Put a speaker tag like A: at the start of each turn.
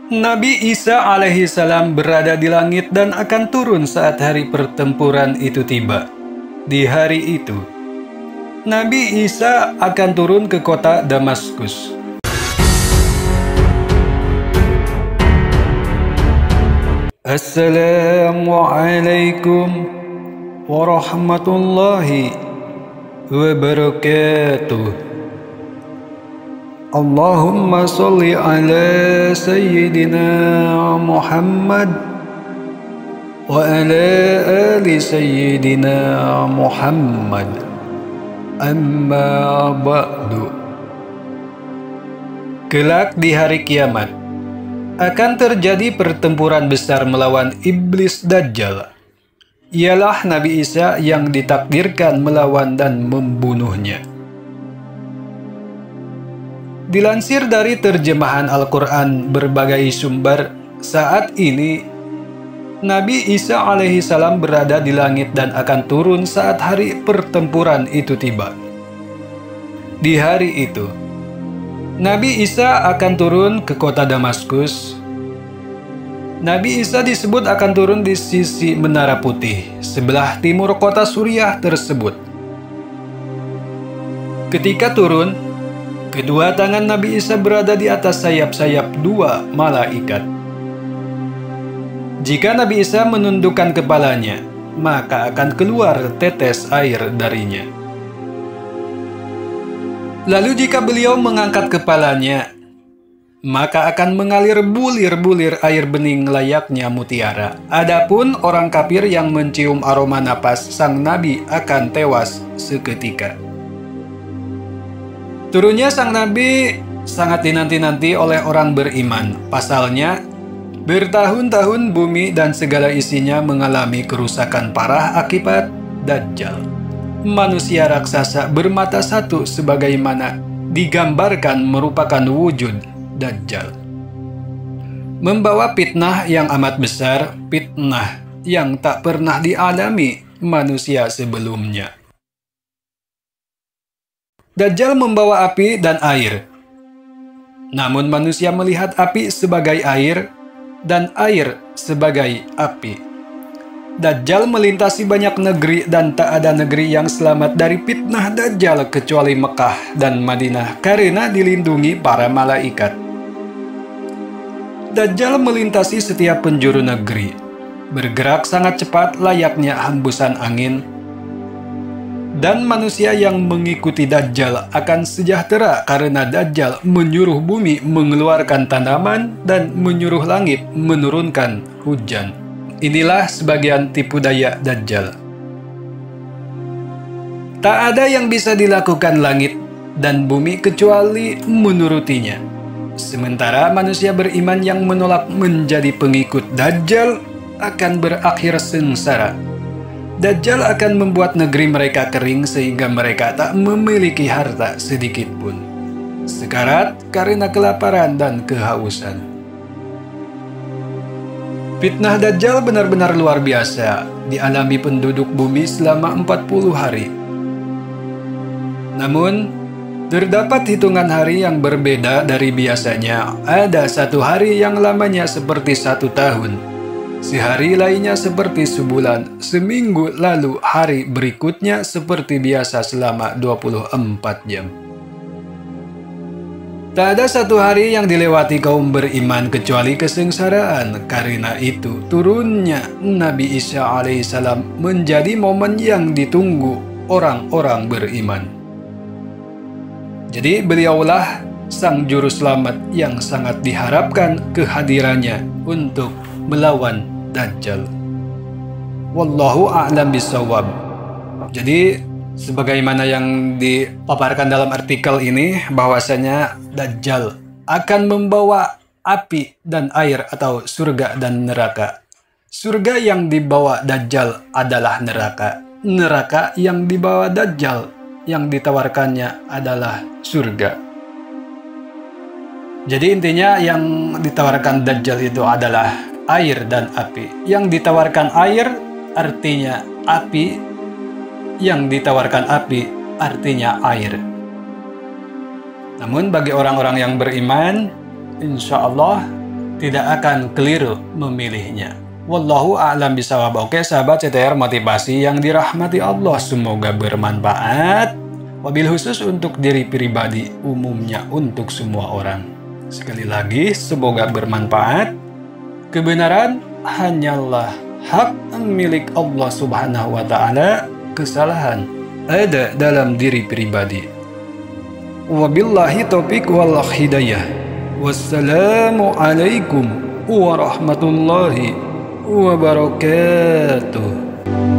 A: Nabi Isa alaihi salam berada di langit dan akan turun saat hari pertempuran itu tiba. Di hari itu, Nabi Isa akan turun ke kota Damaskus. Assalamualaikum warahmatullahi wabarakatuh. Allahumma salli ala Sayyidina Muhammad wa ala ali Sayyidina Muhammad. Amma ba'du. Kelak di hari kiamat akan terjadi pertempuran besar melawan iblis Dajjal. Ialah Nabi Isa yang ditakdirkan melawan dan membunuhnya. Dilansir dari terjemahan Al-Quran berbagai sumber, saat ini Nabi Isa alaihi salam berada di langit dan akan turun saat hari pertempuran itu tiba. Di hari itu, Nabi Isa akan turun ke kota Damaskus. Nabi Isa disebut akan turun di sisi Menara Putih, sebelah timur kota Suriah tersebut. Ketika turun, kedua tangan Nabi Isa berada di atas sayap-sayap dua malaikat. Jika Nabi Isa menundukkan kepalanya, maka akan keluar tetes air darinya. Lalu jika beliau mengangkat kepalanya, maka akan mengalir bulir-bulir air bening layaknya mutiara. Adapun orang kafir yang mencium aroma napas sang Nabi akan tewas seketika. Turunnya sang Nabi sangat dinanti-nanti oleh orang beriman. Pasalnya, bertahun-tahun bumi dan segala isinya mengalami kerusakan parah akibat Dajjal. Manusia raksasa bermata satu sebagaimana digambarkan merupakan wujud Dajjal. Membawa fitnah yang amat besar, fitnah yang tak pernah dialami manusia sebelumnya. Dajjal membawa api dan air. Namun manusia melihat api sebagai air dan air sebagai api. Dajjal melintasi banyak negeri dan tak ada negeri yang selamat dari fitnah Dajjal kecuali Mekah dan Madinah karena dilindungi para malaikat. Dajjal melintasi setiap penjuru negeri, bergerak sangat cepat layaknya hembusan angin. Dan manusia yang mengikuti Dajjal akan sejahtera karena Dajjal menyuruh bumi mengeluarkan tanaman dan menyuruh langit menurunkan hujan. Inilah sebagian tipu daya Dajjal. Tak ada yang bisa dilakukan langit dan bumi kecuali menurutinya. Sementara manusia beriman yang menolak menjadi pengikut Dajjal akan berakhir sengsara. Dajjal akan membuat negeri mereka kering sehingga mereka tak memiliki harta sedikit pun. Sekarat karena kelaparan dan kehausan. Fitnah Dajjal benar-benar luar biasa, dialami penduduk bumi selama 40 hari. Namun, terdapat hitungan hari yang berbeda dari biasanya. Ada satu hari yang lamanya seperti 1 tahun. Sehari lainnya seperti sebulan, seminggu lalu hari berikutnya seperti biasa selama 24 jam. Tak ada satu hari yang dilewati kaum beriman kecuali kesengsaraan. Karena itu, turunnya Nabi Isa alaihissalam menjadi momen yang ditunggu orang-orang beriman. Jadi beliaulah sang juru selamat yang sangat diharapkan kehadirannya untuk melawan Dajjal. Wallahu a'lam bishawab. Jadi sebagaimana yang dipaparkan dalam artikel ini, bahwasanya Dajjal akan membawa api dan air atau surga dan neraka. Surga yang dibawa Dajjal adalah neraka. Neraka yang dibawa Dajjal yang ditawarkannya adalah surga. Jadi intinya yang ditawarkan Dajjal itu adalah air dan api. Yang ditawarkan air artinya api, yang ditawarkan api artinya air. Namun bagi orang-orang yang beriman, insya Allah tidak akan keliru memilihnya. Wallahu a'lam bishawab. Oke sahabat CTR motivasi yang dirahmati Allah, semoga bermanfaat. Wabil khusus untuk diri pribadi, umumnya untuk semua orang. Sekali lagi, semoga bermanfaat. Kebenaran hanyalah hak milik Allah Subhanahu wa Ta'ala. Kesalahan ada dalam diri pribadi. Wabillahi taufiq wal hidayah. Wassalamualaikum warahmatullahi wabarakatuh.